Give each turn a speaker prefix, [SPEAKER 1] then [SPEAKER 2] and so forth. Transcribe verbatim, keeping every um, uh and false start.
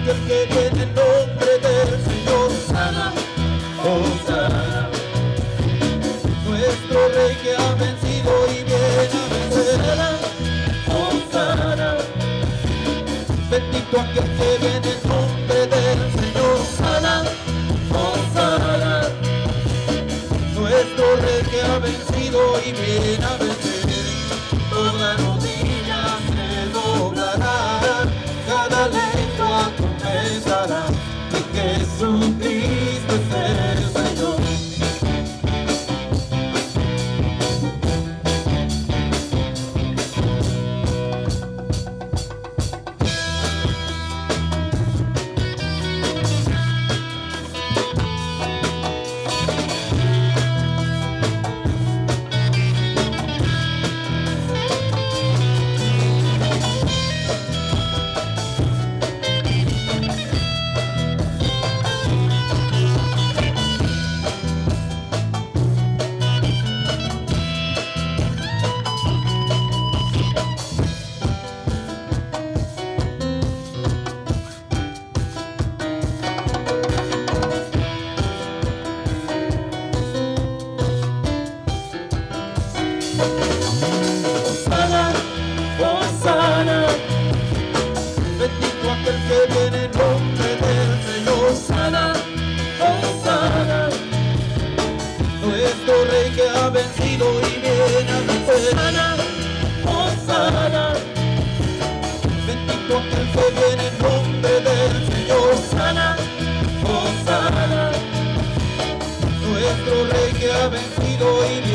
[SPEAKER 1] aquel que viene en nombre del Señor.
[SPEAKER 2] Sana, Hosanna.
[SPEAKER 1] Nuestro Rey que ha vencido y viene a vencer.
[SPEAKER 2] Hosanna.
[SPEAKER 1] Bendito aquel que viene en nombre del Señor.
[SPEAKER 2] Hosanna, Hosanna.
[SPEAKER 1] Nuestro Rey que ha vencido y viene a vencer.
[SPEAKER 2] Toda rodilla se doblará,
[SPEAKER 1] Cada lengua confesará
[SPEAKER 2] que Jesucristo es el Señor.
[SPEAKER 1] Hosanna, Hosanna. Bendito aquel que viene en nombre del Señor.
[SPEAKER 2] Hosanna, Hosanna.
[SPEAKER 1] Nuestro Rey que ha vencido y viene a vencer.
[SPEAKER 2] Hosanna, Hosanna.
[SPEAKER 1] Bendito aquel que viene en nombre del Señor.
[SPEAKER 2] Hosanna, Hosanna.
[SPEAKER 1] Nuestro Rey que ha vencido y viene